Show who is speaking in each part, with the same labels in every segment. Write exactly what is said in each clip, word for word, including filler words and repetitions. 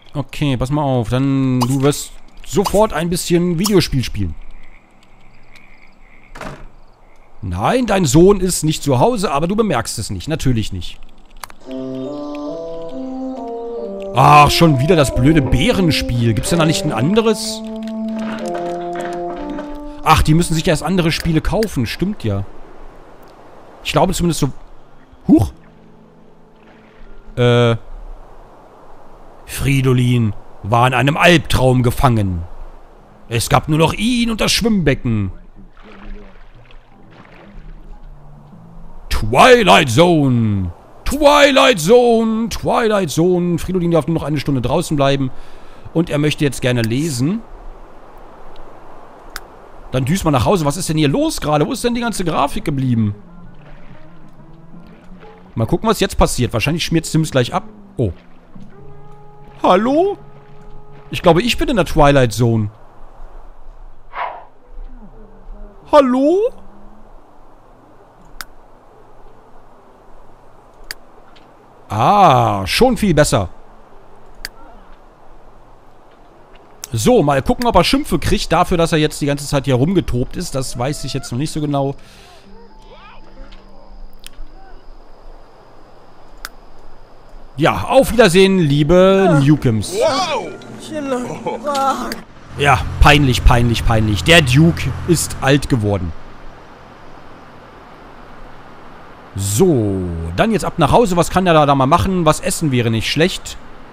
Speaker 1: Okay, pass mal auf. Dann, du wirst sofort ein bisschen Videospiel spielen. Nein, dein Sohn ist nicht zu Hause, aber du bemerkst es nicht. Natürlich nicht. Ach, schon wieder das blöde Bärenspiel. Gibt's denn da nicht ein anderes? Ach, die müssen sich erst andere Spiele kaufen. Stimmt ja. Ich glaube zumindest so... Huch. Äh... Fridolin war in einem Albtraum gefangen. Es gab nur noch ihn und das Schwimmbecken. Twilight Zone. Twilight Zone. Twilight Zone. Fridolin darf nur noch eine Stunde draußen bleiben. Und er möchte jetzt gerne lesen. Dann düst mal nach Hause. Was ist denn hier los gerade? Wo ist denn die ganze Grafik geblieben? Mal gucken, was jetzt passiert. Wahrscheinlich schmiert Sims gleich ab. Oh. Hallo? Ich glaube, ich bin in der Twilight Zone. Hallo? Ah, schon viel besser. So, mal gucken, ob er Schimpfe kriegt dafür, dass er jetzt die ganze Zeit hier rumgetobt ist. Das weiß ich jetzt noch nicht so genau. Ja, auf Wiedersehen, liebe Newcombs. Ja, peinlich, peinlich, peinlich. Der Duke ist alt geworden. So, dann jetzt ab nach Hause. Was kann der da, da mal machen? Was essen wäre nicht schlecht.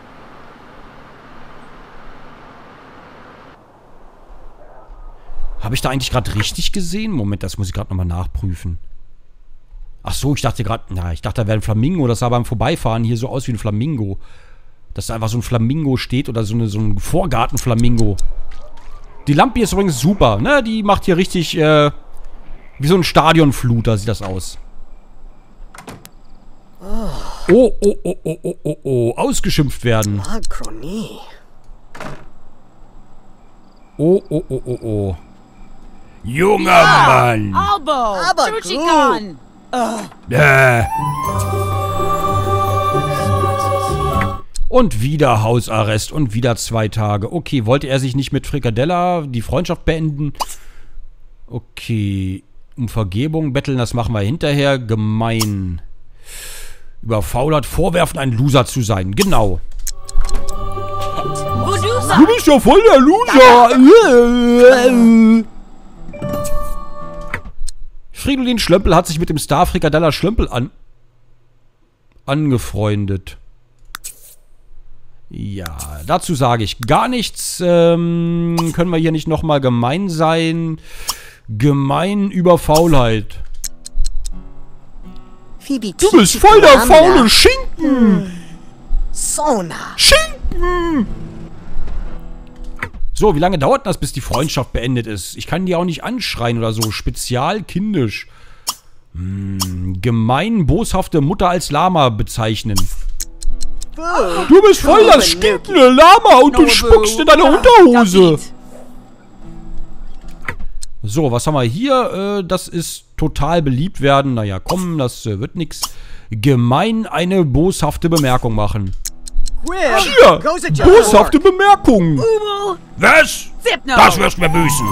Speaker 1: Habe ich da eigentlich gerade richtig gesehen? Moment, das muss ich gerade nochmal nachprüfen. Ach so, ich dachte gerade, na, ich dachte, da wäre ein Flamingo. Das sah beim Vorbeifahren hier so aus wie ein Flamingo. Dass da einfach so ein Flamingo steht oder so, eine, so ein Vorgartenflamingo. Die Lampe ist übrigens super, ne? Die macht hier richtig, äh, wie so ein Stadionfluter sieht das aus. Oh, oh, oh, oh, oh, oh, oh. Ausgeschimpft werden. Oh, oh, oh, oh, oh. Junger Mann. Äh. Und wieder Hausarrest und wieder zwei Tage. Okay, wollte er sich nicht mit Frikadella die Freundschaft beenden? Okay. Um Vergebung betteln, das machen wir hinterher. Gemein. Überfaulert, vorwerfen, ein Loser zu sein. Genau. Du bist ja voll der Loser. Fridolin Schlömpel hat sich mit dem Star Frikadella Schlömpel an angefreundet. Ja, dazu sage ich gar nichts. Ähm, können wir hier nicht nochmal gemein sein? Gemein über Faulheit. Du bist voll der faule Schinken. Schinken. So, wie lange dauert das, bis die Freundschaft beendet ist? Ich kann die auch nicht anschreien oder so. Spezial kindisch. Hm, gemein boshafte Mutter als Lama bezeichnen. Du bist voll das stinkende Lama und du spuckst in deine Unterhose. So, was haben wir hier? Äh, das ist total beliebt werden. Naja, komm, das äh, wird nix. Gemein eine boshafte Bemerkung machen. Hier! Boshafte Bemerkung! Was? Das wirst du mir büßen!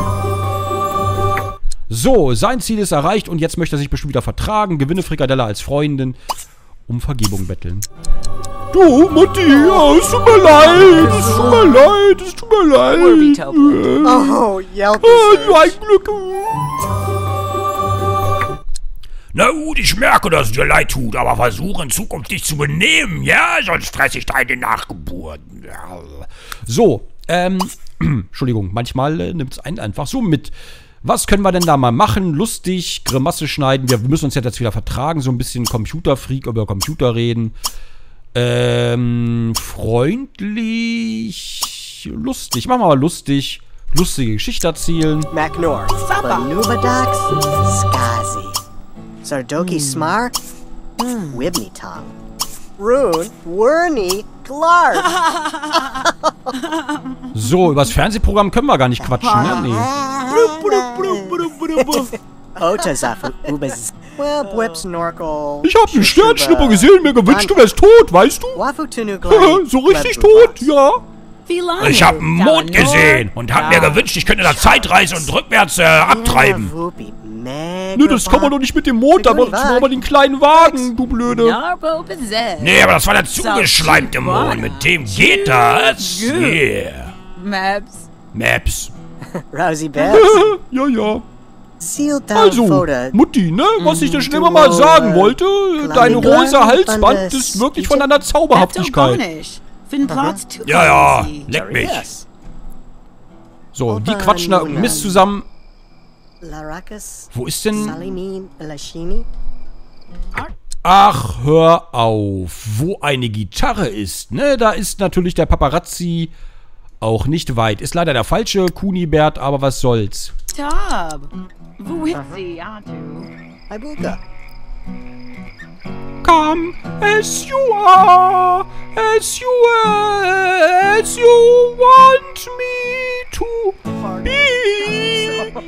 Speaker 1: So, sein Ziel ist erreicht und jetzt möchte er sich bestimmt wieder vertragen. Gewinne Frikadella als Freundin. Um Vergebung betteln. Du, Mutti, ja, es tut mir leid, es tut mir leid, es tut mir leid. Oh, ja, ein Glück. Na gut, ich merke, dass es dir leid tut, aber versuche in Zukunft dich zu benehmen, ja? Sonst fresse ich deine Nachgeburt. Ja. So, ähm, Entschuldigung, manchmal äh, nimmt es einen einfach so mit. Was können wir denn da mal machen? Lustig, Grimasse schneiden. Wir müssen uns jetzt wieder vertragen, so ein bisschen Computerfreak über Computer reden. Ähm, freundlich, lustig. Machen wir mal lustig. Lustige Geschichte erzählen.
Speaker 2: Macnor, Banubadox, Skazi. Sardoki Smar, Wibnitom. Rune, Werney, Clark.
Speaker 1: So, übers Fernsehprogramm können wir gar nicht quatschen, ne? Nee. Ich hab einen Sternschnupper gesehen, mir gewünscht, du wärst tot, weißt du? So richtig tot, ja.
Speaker 3: Wie lange?
Speaker 1: Ich habe einen Mond gesehen und habe mir gewünscht, ich könnte da Zeitreise und rückwärts äh, abtreiben.
Speaker 2: Nö,
Speaker 1: das kann man doch nicht mit dem Mond, da brauchen wir den kleinen Wagen, du Blöde. Nee, aber das war der zugeschleimte Mond, mit dem geht das. Yeah.
Speaker 3: Maps.
Speaker 1: Maps.
Speaker 2: Rosie Babs.
Speaker 1: Ja, ja.
Speaker 2: Sealed down
Speaker 1: Also,
Speaker 2: photo.
Speaker 1: Mutti, ne, was ich dir schon immer mal sagen wollte, dein rosa Halsband ist wirklich von deiner Zauberhaftigkeit. Ja, ja, leck mich. So, die quatschen da Mist zusammen. Wo ist denn... Ach, hör auf. Wo eine Gitarre ist, ne, da ist natürlich der Paparazzi auch nicht weit. Ist leider der falsche Kunibert, aber was soll's.
Speaker 3: Tab. Wo ist sie, Atu?
Speaker 2: Ibuka.
Speaker 1: Come as you are, as you are, as you want me to be.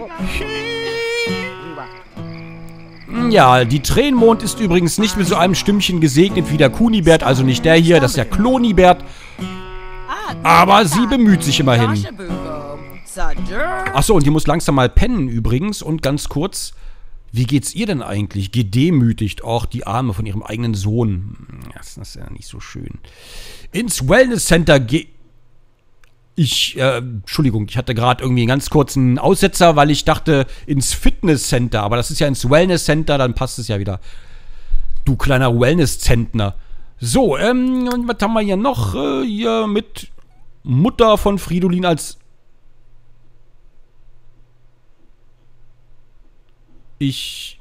Speaker 1: Ja, die Tränenmond ist übrigens nicht mit so einem Stimmchen gesegnet wie der Kunibert, also nicht der hier, das ist der Klonibert. Aber sie bemüht sich immerhin. Achso, und die muss langsam mal pennen übrigens. Und ganz kurz, wie geht's ihr denn eigentlich? Gedemütigt, auch die Arme von ihrem eigenen Sohn. Das ist ja nicht so schön. Ins Wellness Center ge... Ich, äh, Entschuldigung, ich hatte gerade irgendwie einen ganz kurzen Aussetzer, weil ich dachte, ins Fitness Center. Aber das ist ja ins Wellness Center, dann passt es ja wieder. Du kleiner Wellness-Zentner. So, ähm, was haben wir hier noch? Äh, hier mit Mutter von Fridolin als... Ich...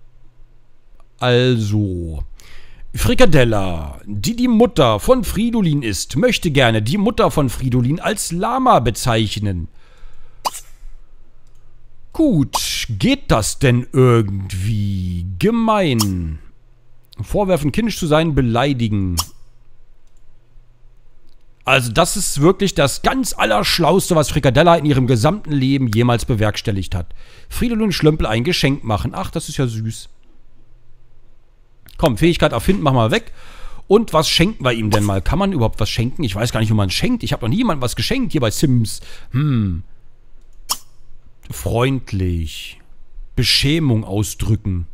Speaker 1: Also... Frikadella, die die Mutter von Fridolin ist, möchte gerne die Mutter von Fridolin als Lama bezeichnen. Gut, geht das denn irgendwie? Gemein. Vorwerfen, kindisch zu sein, beleidigen. Also das ist wirklich das ganz Allerschlauste, was Frikadella in ihrem gesamten Leben jemals bewerkstelligt hat. Fridolin Schlömpel ein Geschenk machen. Ach, das ist ja süß. Komm, Fähigkeit erfinden, machen wir weg. Und was schenken wir ihm denn mal? Kann man überhaupt was schenken? Ich weiß gar nicht, wie man schenkt. Ich habe noch nie jemandem was geschenkt hier bei Sims. Hm. Freundlich. Beschämung ausdrücken.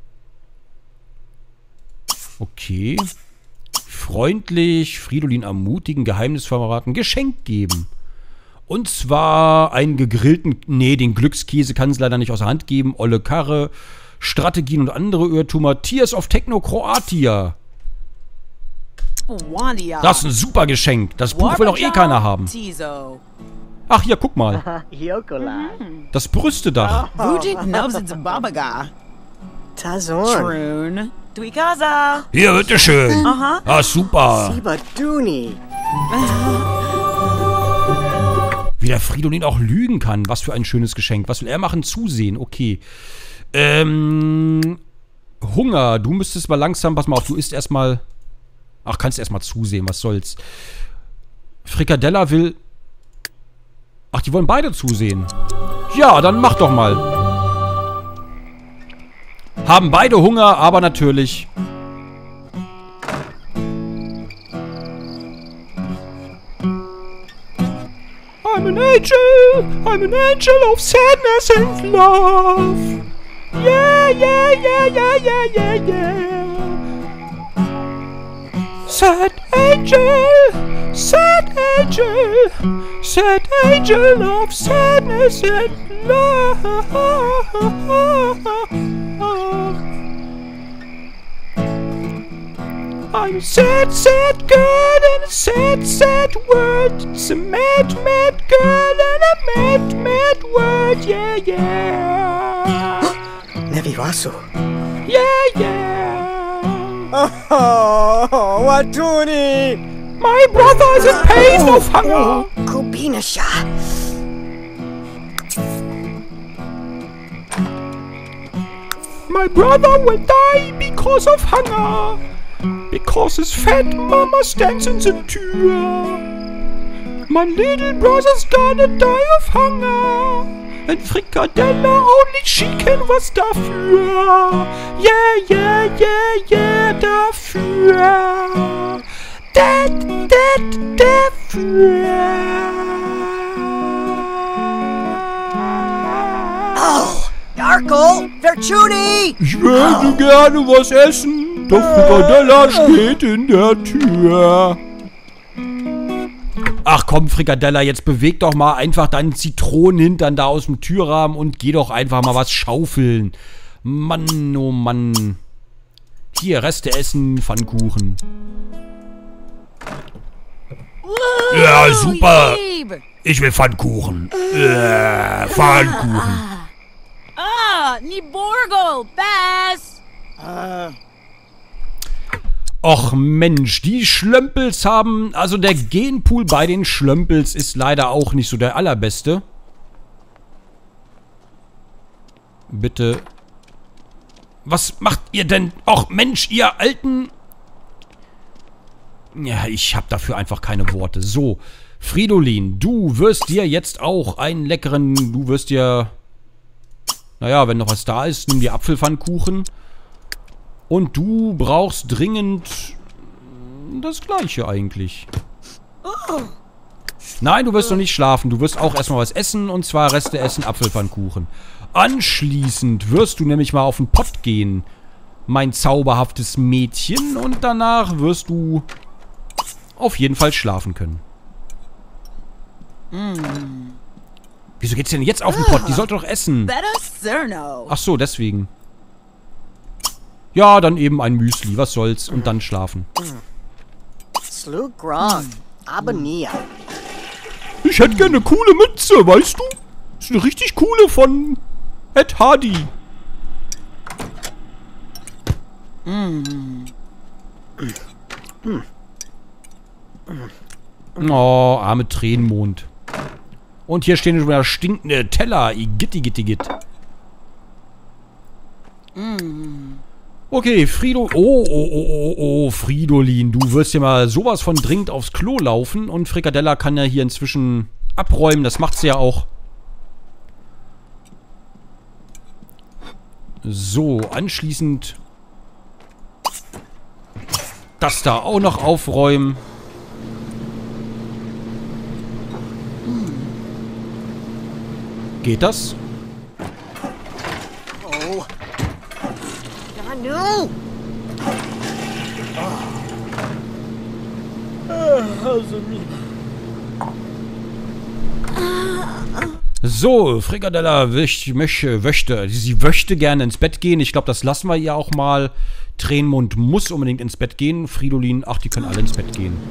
Speaker 1: Okay. Freundlich, Fridolin ermutigen, Geheimnis verraten, Geschenk geben. Und zwar einen gegrillten... Nee, den Glückskäse kann es leider nicht aus der Hand geben. Olle Karre... Strategien und andere Irrtümer. Tears of Techno Kroatia. Das ist ein super Geschenk. Das Buch will doch eh keiner haben. Ach, hier, guck mal. Das Brüstedach. Hier, bitteschön. Ah, super. Wie der Fridolin auch lügen kann. Was für ein schönes Geschenk. Was will er machen? Zusehen. Okay. Ähm, Hunger. Du müsstest mal langsam, pass mal auf, du isst erstmal. Ach, kannst erstmal zusehen, was soll's. Frikadella will. Ach, die wollen beide zusehen. Ja, dann mach doch mal. Haben beide Hunger, aber natürlich. I'm an angel, I'm an angel of sadness and love. Yeah, yeah, yeah, yeah, yeah, yeah, yeah. Sad angel, sad angel, sad angel of sadness and love. I'm a sad, sad girl in a sad, sad world. It's a mad, mad girl in a mad, mad world. Yeah, yeah.
Speaker 2: Neviwasu.
Speaker 1: Yeah, yeah.
Speaker 2: Oh, Watuni.
Speaker 1: My brother is in pain of hunger.
Speaker 2: Kubinasha.
Speaker 1: My brother will die because of hunger. Because his fat mama stands in the Tür. My little brother's gonna die of hunger. And Frikadella, only she can was dafür. Yeah, yeah, yeah, yeah, dafür. Dat, dat, dafür.
Speaker 2: Merkel, Vertuni!
Speaker 1: Ich würde gerne was essen. Der Frikadella steht in der Tür. Ach komm, Frikadella, jetzt beweg doch mal einfach deinen Zitronenhintern da aus dem Türrahmen und geh doch einfach mal was schaufeln. Mann, oh Mann. Hier, Reste essen, Pfannkuchen. Ja, super. Ich will Pfannkuchen. Äh, Pfannkuchen.
Speaker 3: Ah, ni Borgel, Bass!
Speaker 2: Uh,
Speaker 1: Och Mensch, die Schlömpels haben... Also der Genpool bei den Schlömpels ist leider auch nicht so der allerbeste. Bitte. Was macht ihr denn? Och Mensch, ihr alten... Ja, ich habe dafür einfach keine Worte. So, Fridolin, du wirst dir jetzt auch einen leckeren... Du wirst dir... Naja, wenn noch was da ist, nimm dir Apfelpfannkuchen. Und du brauchst dringend das Gleiche eigentlich. Nein, du wirst noch nicht schlafen. Du wirst auch erstmal was essen, und zwar Reste essen, Apfelpfannkuchen. Anschließend wirst du nämlich mal auf den Pott gehen, mein zauberhaftes Mädchen. Und danach wirst du auf jeden Fall schlafen können.
Speaker 3: Mm.
Speaker 1: Wieso geht's denn jetzt auf den Pott? Die sollte doch essen.
Speaker 3: Better Cerno.
Speaker 1: Ach so, deswegen. Ja, dann eben ein Müsli, was soll's, und dann schlafen.
Speaker 2: Slug Grog, Abania.
Speaker 1: Ich hätte gerne eine coole Mütze, weißt du? Das ist eine richtig coole von Ed Hardy.
Speaker 3: Mm.
Speaker 1: Oh, arme Tränenmond. Und hier stehen schon wieder stinkende Teller. Igitt, igitt, igitt.
Speaker 3: Mm.
Speaker 1: Okay, Frido... Oh, oh, oh, oh, oh, Fridolin. Du wirst ja mal sowas von dringend aufs Klo laufen. Und Frikadella kann ja hier inzwischen abräumen. Das macht sie ja auch. So, anschließend... Das da auch noch aufräumen. Geht das?
Speaker 2: Oh. Ja, no.
Speaker 1: So, Frikadella möchte, möchte, sie möchte gerne ins Bett gehen. Ich glaube, das lassen wir ihr auch mal. Tränenmund muss unbedingt ins Bett gehen. Fridolin, ach, die können alle ins Bett gehen.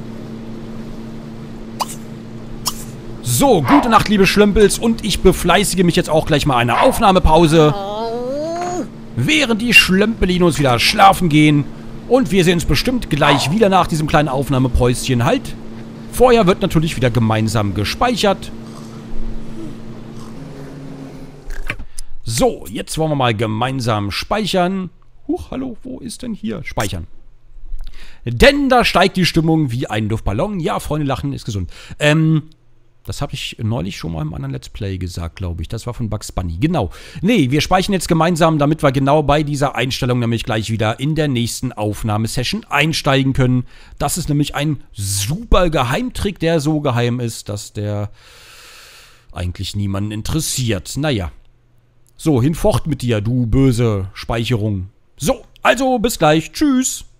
Speaker 1: So, gute Nacht, liebe Schlömpels. Und ich befleißige mich jetzt auch gleich mal eine Aufnahmepause. Während die Schlömpelinos wieder schlafen gehen. Und wir sehen uns bestimmt gleich wieder nach diesem kleinen Aufnahmepäuschen halt. Vorher wird natürlich wieder gemeinsam gespeichert. So, jetzt wollen wir mal gemeinsam speichern. Huch, hallo, wo ist denn hier? Speichern. Denn da steigt die Stimmung wie ein Luftballon. Ja, Freunde, lachen ist gesund. Ähm... Das habe ich neulich schon mal im anderen Let's Play gesagt, glaube ich. Das war von Bugs Bunny. Genau. Nee, wir speichern jetzt gemeinsam, damit wir genau bei dieser Einstellung nämlich gleich wieder in der nächsten Aufnahmesession einsteigen können. Das ist nämlich ein super Geheimtrick, der so geheim ist, dass der eigentlich niemanden interessiert. Naja. So, hinfort mit dir, du böse Speicherung. So, also bis gleich. Tschüss.